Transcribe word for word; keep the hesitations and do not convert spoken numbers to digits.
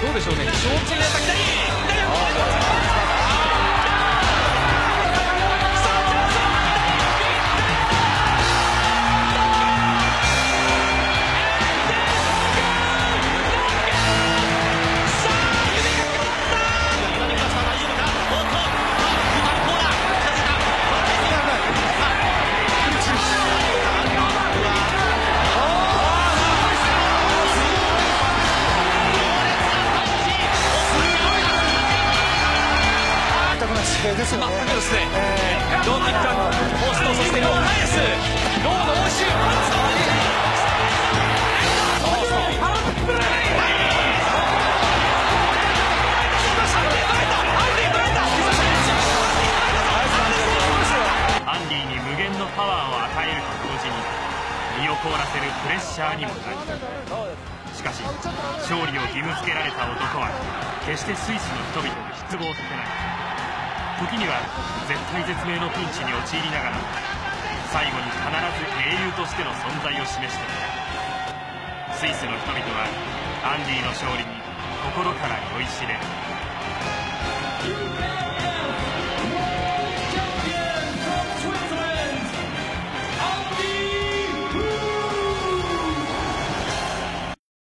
どうでしょうね。気持ち入れた左ですよね。 全くですね。ローキッカーポスト、そしてロー返す。ローの応酬。 アンディに無限のパワーを与えると同時に身を凍らせるプレッシャーにもなる。しかし勝利を義務付けられた男は決してスイスの人々に失望させない。時には絶体絶命のピンチに陥りながら最後に必ず英雄としての存在を示していた。スイスの人々はアンディの勝利に心から酔いしれ